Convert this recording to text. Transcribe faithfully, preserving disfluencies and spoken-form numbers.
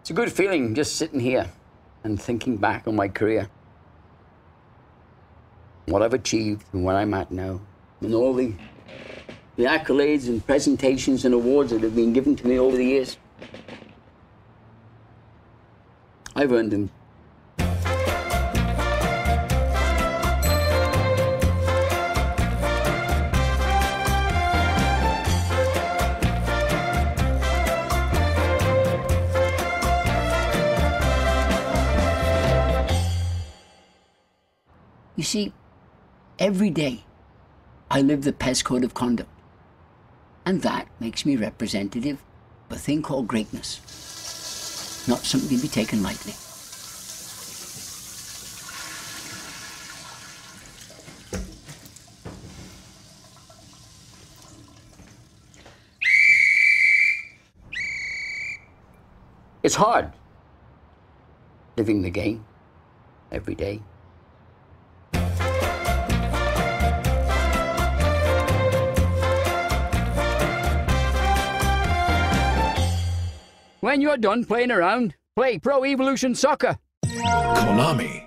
It's a good feeling just sitting here and thinking back on my career. What I've achieved and where I'm at now. And all the, the accolades and presentations and awards that have been given to me over the years. I've earned them. You see, every day I live the Pez Code of Conduct. And that makes me representative of a thing called greatness. Not something to be taken lightly. It's hard living the game every day. When you're done playing around, play Pro Evolution Soccer. Konami.